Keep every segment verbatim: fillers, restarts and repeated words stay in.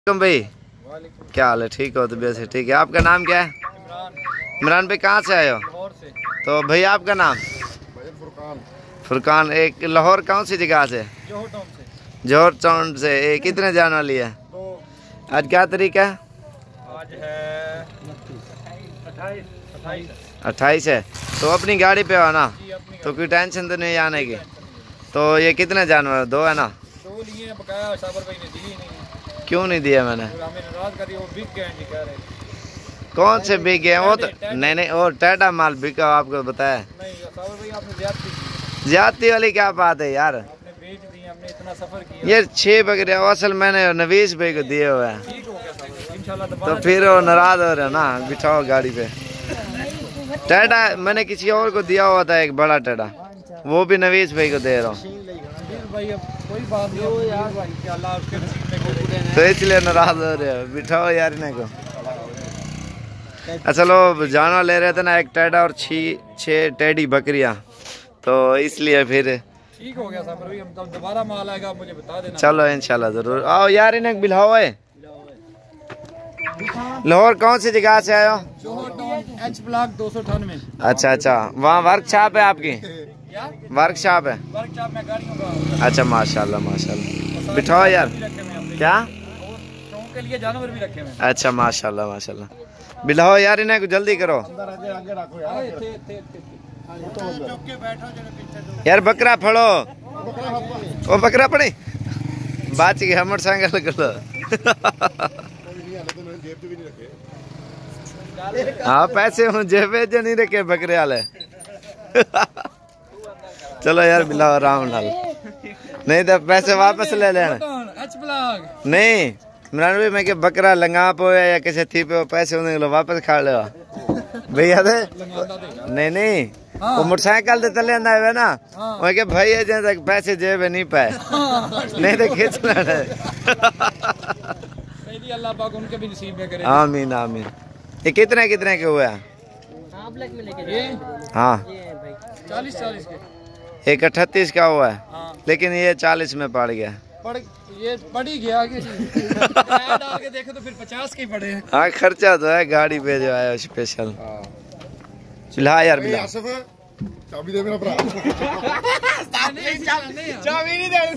भाई क्या हाल है? ठीक हो? तबीयत से ठीक है। आपका नाम क्या है? इमरान भाई कहाँ से आए हो? तो भैया आपका नाम? फुरकान। फुरकान। एक लाहौर कौन सी जगह से? जोहर टाउन से। ये कितने जाने वाली है? आज क्या तारीख है? आज है अट्ठाईस है। तो अपनी गाड़ी पे हो ना, तो कोई टेंशन तो नहीं आने की। तो ये कितने जानवर? दो है ना? दो लिए बकाया साबर भाई ने दी नहीं। क्यों नहीं दिया मैंने? हमें नाराज कर दिया, वो बिक गए हैं जी कह रहे। कौन से बिक गए? वो तो नहीं नहीं वो टेढ़ा माल बिका, आपको बताया नहीं साबर भाई आपने ज्यादती की। ज्यादती वाली क्या बात है यार? आपने बेच दी, हमने इतना सफर किया। ये छह बकरे असल मैंने नवीस भाई को दिए हुए हैं। ठीक हो गया साबर भाई, इंशाल्लाह तो फिर वो नाराज हो रहे हो ना, बिठाओ गाड़ी पे। टेढ़ा मैंने किसी और को दिया हुआ था, एक बड़ा टेढ़ा, वो भी नवीस भाई को दे रहा हूँ। भाई अब कोई बात नहीं हो यार भाई, क्या अल्लाह उसके नसीब में करे। तो इसलिए नाराज हो रहे हो, बिठाओ यार इन्हें को। अच्छा लो जानवर ले रहे थे ना, एक टेढ़ा और छी छः टेढ़ी बकरियाँ, तो इसलिए फिर ठीक हो गया साबर भाई। हम तब दोबारा माल आएगा मुझे बता देना। चलो इंशाल्लाह जरूर आओ यार, इन्हें बिलाओ है। लाहौर कौन सी जगह से आए हो? जोहर टाउन एच ब्लॉक दो सौ अठानवे। अच्छा अच्छा, वहाँ वर्कशॉप है आपकी? क्या वर्कशॉप है? वर्कशॉप में गाड़ियों का। अच्छा माशाल्लाह माशाल्लाह, बिठाओ यार। क्या शौक के लिए जानवर भी रखे हुए हैं। अच्छा माशाल्लाह माशाल्लाह, बिलाओ यार इन्हें को, जल्दी करो यार। बकरा फड़ो, वो बकरा पड़े बाच गया मोटरसाइकिल कर। हाँ पैसे हूँ जेबे जो नहीं रखे बकरे वाले। चलो यार बिलाओ आराम नाल, नहीं तो पैसे वापस ले लेना। नहीं इमरान भाई मैं के बकरा लंगा पे या किसी थी पे पैसे उन्हें लो वापस खा ले भैया थे। नहीं नहीं हाँ। वो मोटरसाइकिल से चले आंदा है ना, वो के भाई है जैसे पैसे जेब नहीं पाए, नहीं तो खींच लेना। अल्लाह पाक उनके भी नसीब में करे। आमीन आमीन। ये कितने कितने के हुए हैं? हाँ चालीस चालीस के। एक अठतीस का हुआ है। हाँ। लेकिन ये चालीस में पड़ गया। पड़ ये पड़ ही गया कि डाल के देखे तो फिर पचास के ही पड़े हैं। हाँ खर्चा तो है, गाड़ी पे जो आया स्पेशल। बिला यार बिला, चाबी दे मेरा भरा। चाबी नहीं दे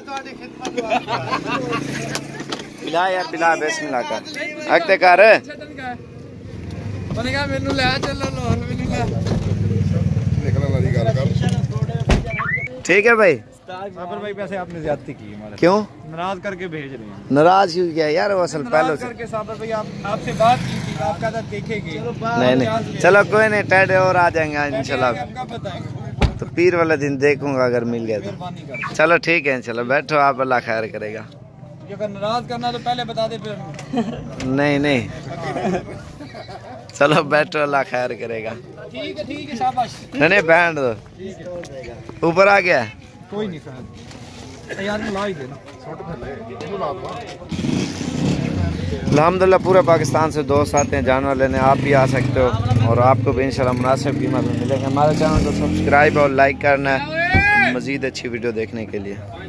बिला यार बिला, बिस्मिल्लाह कर अगते कर। मैंने कहा मेनू ले चलो लाहौर मेनू ले। निकलने वाली गल कर। ठीक है भाई। साबर भाई वैसे आपने ज्यादती की हमारे। क्यों नाराज करके भेज रहे हैं? नाराज क्यों किया यार? वो असल पहले से करके साबर भाई आप आपसे बात की थी, आप कहता देखेंगे। नहीं नहीं चलो कोई नहीं, टेढ़े और आ जाएंगे इंशाल्लाह। हमका बताएंगे तो पीर वाले दिन देखूंगा अगर मिल गया तो। मेहरबानी कर। चलो ठीक है चलो बैठो आप, अल्लाह खैर करेगा। अगर नाराज करना तो पहले बता दे फिर। नहीं नहीं चलो बैठो, अल्लाह खैर करेगा। ठीक है ठीक है शाबाश। नहीं नहीं बैठ दो, ऊपर आ गया। कोई नहीं सर यार ला ही देना। अल्हम्दुलिल्लाह पूरे पाकिस्तान से दोस्त आते हैं जानवर लेने, आप भी आ सकते हो और आपको भी इंशाल्लाह मुनासिब कीमत में मिलेगा। हमारे चैनल को सब्सक्राइब और लाइक करना है मज़ीद अच्छी वीडियो देखने के लिए।